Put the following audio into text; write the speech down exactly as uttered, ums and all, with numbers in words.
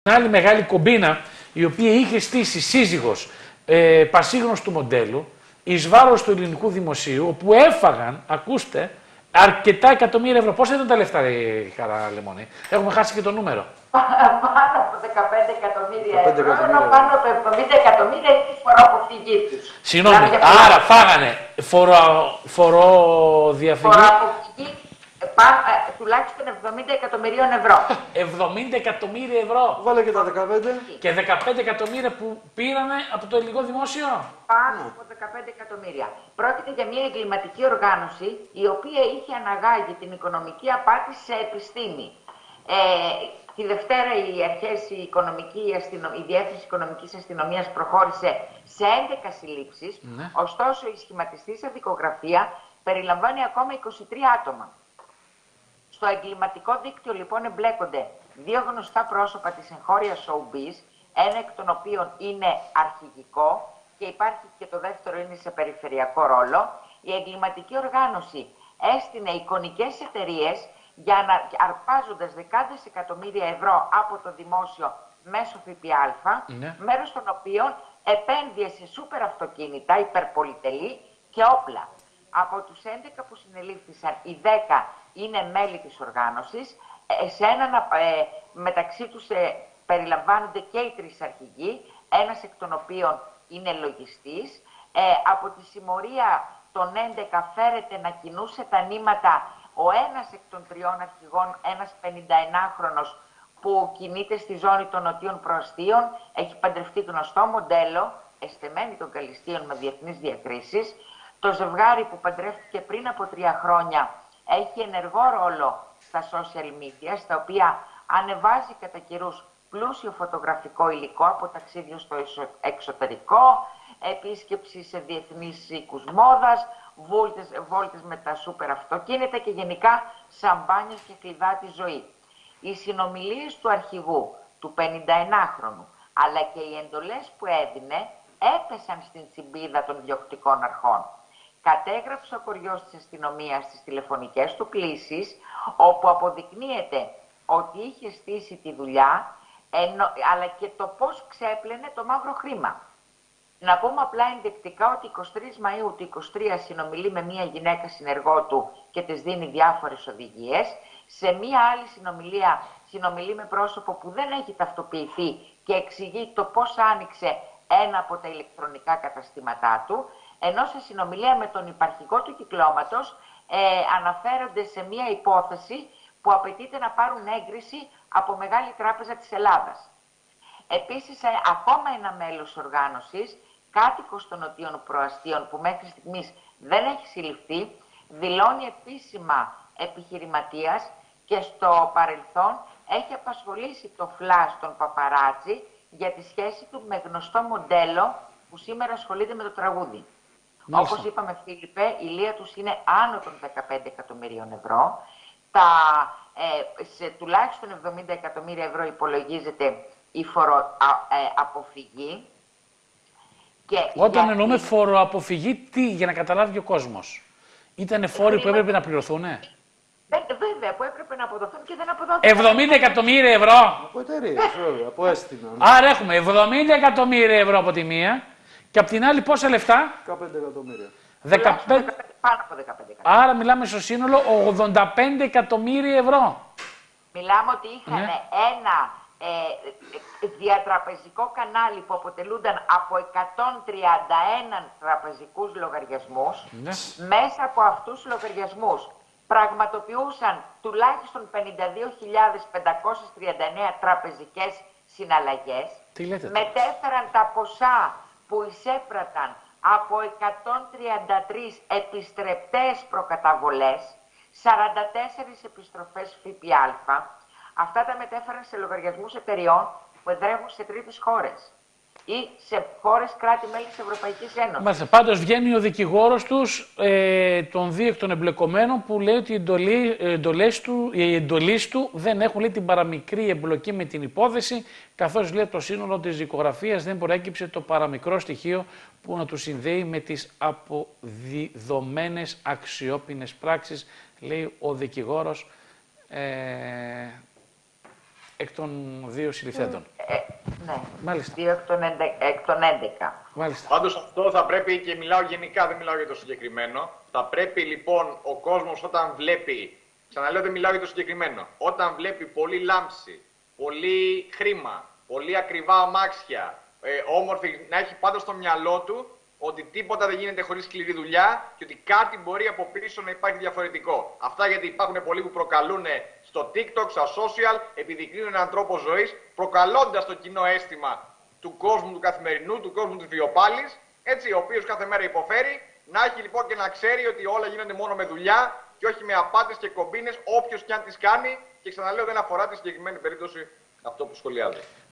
Άλλη μεγάλη κομπίνα, η οποία είχε στήσει σύζυγος ε, πασίγνωστου μοντέλου, εις βάρος του ελληνικού δημοσίου, όπου έφαγαν, ακούστε, αρκετά εκατομμύρια ευρώ. Πόσα ήταν τα λεφτά, η Χαρά Λεμόνη? Έχουμε χάσει και το νούμερο. Πάνω από δεκαπέντε εκατομμύρια ευρώ, ενώ πάνω από εβδομήντα εκατομμύρια είναι η φοροαποφυγή τους. Συγγνώμη, άρα φάγανε φορο, φοροδιαφυγή. Φοροαποφυγή τουλάχιστον εβδομήντα εκατομμυρίων ευρώ. εβδομήντα εκατομμύρια ευρώ. Βάλε και τα δεκαπέντε. Και δεκαπέντε εκατομμύρια που πήρανε από το ελληνικό δημόσιο. Πάνω από δεκαπέντε εκατομμύρια. Πρόκειται για μια εγκληματική οργάνωση η οποία είχε αναγάγει την οικονομική απάτη σε επιστήμη. Ε, τη Δευτέρα οι αρχές, η, οικονομική, η, αστυνο... η Διεύθυνση Οικονομικής Αστυνομίας προχώρησε σε έντεκα συλλήψεις, ναι. Ωστόσο η σχηματιστής δικογραφία περιλαμβάνει ακόμα είκοσι τρία άτομα. Στο εγκληματικό δίκτυο λοιπόν εμπλέκονται δύο γνωστά πρόσωπα της εγχώριας showbiz, ένα εκ των οποίων είναι αρχηγικό και υπάρχει και το δεύτερο είναι σε περιφερειακό ρόλο. Η εγκληματική οργάνωση έστεινε εικονικές εταιρείες για να αρπάζοντας δεκάδες εκατομμύρια ευρώ από το δημόσιο μέσω ΦΠΑ, ναι. Μέρος των οποίων επένδυε σε σούπερ αυτοκίνητα, υπερπολιτελή και όπλα. Από τους έντεκα που συνελήφθησαν, οι δέκα είναι μέλη της οργάνωσης, σε έναν, ε, μεταξύ τους ε, περιλαμβάνονται και οι τρεις αρχηγοί, ένας εκ των οποίων είναι λογιστής. Ε, από τη συμμορία των έντεκα φέρεται να κινούσε τα νήματα ο ένας εκ των τριών αρχηγών, ένας πενηνταενάχρονος που κινείται στη ζώνη των νοτίων προαστίων, έχει παντρευτεί γνωστό μοντέλο, εστεμένη των Καλλιστίων με διεθνείς διακρίσεις. Το ζευγάρι που παντρεύτηκε πριν από τρία χρόνια έχει ενεργό ρόλο στα social media, στα οποία ανεβάζει κατά καιρούς πλούσιο φωτογραφικό υλικό από ταξίδια στο εξωτερικό, επίσκεψη σε διεθνείς οίκους μόδας, βόλτες, βόλτες με τα σούπερ αυτοκίνητα και γενικά σαμπάνιες και κλειδά τη ζωή. Οι συνομιλίες του αρχηγού, του πενηνταενάχρονου, αλλά και οι εντολές που έδινε έπεσαν στην τσιμπίδα των διοκτικών αρχών. Κατέγραψε ο κοριός της αστυνομίας στις τηλεφωνικές του κλήσεις, όπου αποδεικνύεται ότι είχε στήσει τη δουλειά, ενώ, αλλά και το πώς ξέπλαινε το μαύρο χρήμα. Να πούμε απλά ενδεικτικά ότι εικοστή τρίτη Μαΐου του είκοσι τρία συνομιλεί με μια γυναίκα συνεργό του και της δίνει διάφορες οδηγίες. Σε μια άλλη συνομιλία συνομιλεί με πρόσωπο που δεν έχει ταυτοποιηθεί και εξηγεί το πώς άνοιξε ένα από τα ηλεκτρονικά καταστήματά του. Ενώ σε συνομιλία με τον υπαρχηγό του κυκλώματος ε, αναφέρονται σε μια υπόθεση που απαιτείται να πάρουν έγκριση από Μεγάλη Τράπεζα της Ελλάδας. Επίσης, ε, ακόμα ένα μέλος οργάνωσης, κάτοικος των νοτίων προαστίων που μέχρι στιγμής δεν έχει συλληφθεί, δηλώνει επίσημα επιχειρηματίας και στο παρελθόν έχει απασχολήσει το φλας τον παπαράτσι για τη σχέση του με γνωστό μοντέλο που σήμερα ασχολείται με το τραγούδι. Όπως είπαμε, Φίλιππε, η ηλία τους είναι άνω των δεκαπέντε εκατομμυρίων ευρώ. Τα, ε, σε τουλάχιστον εβδομήντα εκατομμύρια ευρώ υπολογίζεται η φοροαποφυγή. Όταν για... εννοούμε φοροαποφυγή, τι, για να καταλάβει ο κόσμος. Ήτανε φόροι που έπρεπε να πληρωθούνε. Βέβαια, που έπρεπε να αποδοθούν και δεν αποδόθηκαν. εβδομήντα εκατομμύρια ευρώ. Από εταιρείες, βέβαια, από αίσθημα. Άρα έχουμε εβδομήντα εκατομμύρια ευρώ από τη μία και από την άλλη πόσα λεφτά? δεκαπέντε εκατομμύρια. δεκαπέντε... Πάνω από δεκαπέντε εκατομμύρια. Άρα μιλάμε στο σύνολο ογδόντα πέντε εκατομμύρια ευρώ. Μιλάμε ότι είχαν ναι. ένα ε, διατραπεζικό κανάλι που αποτελούνταν από εκατόν τριάντα ένα τραπεζικούς λογαριασμούς. Ναι. Μέσα από αυτούς τους λογαριασμούς πραγματοποιούσαν τουλάχιστον πενήντα δύο χιλιάδες πεντακόσιες τριάντα εννέα τραπεζικές συναλλαγές. Μετέφεραν τα ποσά που εισέπραταν από εκατόν τριάντα τρεις επιστρεπτές προκαταβολές, σαράντα τέσσερις επιστροφές ΦΠΑ. Αυτά τα μετέφεραν σε λογαριασμούς εταιριών που εδρεύουν σε τρίτες χώρες ή σε χώρες κράτη-μέλη της Ευρωπαϊκής Ένωσης. Μάλιστα, πάντως βγαίνει ο δικηγόρος τους, ε, των δύο εκ των εμπλεκομένων, που λέει ότι οι εντολή, εντολές του, οι εντολείς του δεν έχουν, λέει, την παραμικρή εμπλοκή με την υπόθεση, καθώς, λέει, το σύνολο της δικογραφίας δεν προέκυψε το παραμικρό στοιχείο που να του συνδέει με τις αποδεδομένες αξιόπινες πράξεις, λέει ο δικηγόρος. Ε, εκ των δύο συλληφθέντων. Ε, ναι, Μάλιστα. δύο εκ των, εντε, εκ των έντεκα. Μάλιστα. Πάντως αυτό θα πρέπει, και μιλάω γενικά, δεν μιλάω για το συγκεκριμένο, θα πρέπει λοιπόν ο κόσμος όταν βλέπει, ξαναλέω δεν μιλάω για το συγκεκριμένο, όταν βλέπει πολύ λάμψη, πολύ χρήμα, πολύ ακριβά αμάξια, ε, όμορφη, να έχει πάντα στο μυαλό του ότι τίποτα δεν γίνεται χωρίς σκληρή δουλειά και ότι κάτι μπορεί από πίσω να υπάρχει διαφορετικό. Αυτά γιατί υπάρχουν πολλοί που προκαλούν στο TikTok, στα social, επιδεικνύουν έναν τρόπο ζωής, προκαλώντας το κοινό αίσθημα του κόσμου του καθημερινού, του κόσμου της βιοπάλης, έτσι, ο οποίος κάθε μέρα υποφέρει, να έχει λοιπόν και να ξέρει ότι όλα γίνονται μόνο με δουλειά και όχι με απάτες και κομπίνες, όποιος και αν τις κάνει, και ξαναλέω δεν αφορά τη συγκεκριμένη περίπτωση αυτό που σχολιάζει.